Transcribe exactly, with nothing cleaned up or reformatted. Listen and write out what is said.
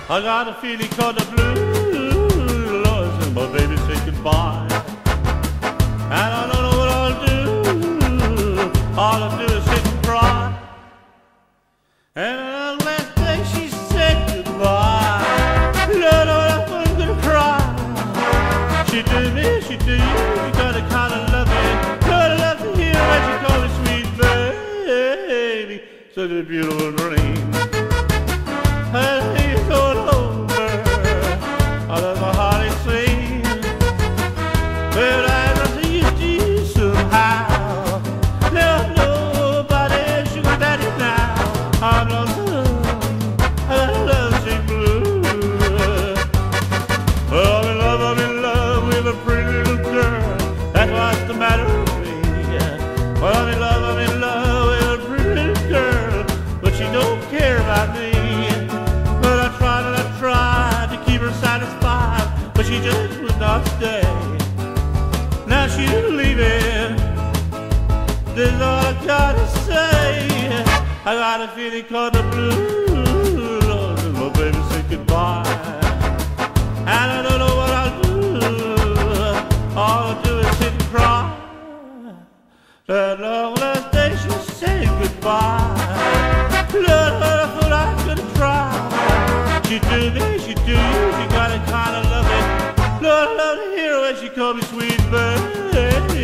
I got a feeling called the blues, Lord, since my baby said goodbye. And I don't know what I'll do, all I'll do is sit and cry. And on the last day she said goodbye, Lord, oh, I'm gonna cry. She do me, she do you, you got a kind of loving, Lord, I love to hear what you call me sweet baby, such a beautiful dream. And he's all over, I love my heart is sing, but I don't see you do somehow. There's nobody sugar daddy now. I'm not love, I love sing blue. Oh, I'm in love, I'm in love with a pretty little girl. That's what's the matter with me. Well, I'm in love, I'm in love with a pretty little girl, but she don't care about me. But I tried and I tried to keep her satisfied, but she just would not stay. Now she's leaving, this is all I gotta say. I got a feeling called the blues, Lord, since my baby said goodbye. And I don't know what I'll do, all I'll do is sit and cry. That long last day she said goodbye, Lord, I thought I could try. She do me, she do you, she got a kind of loving, Lord, I love to hear when she called me sweet baby.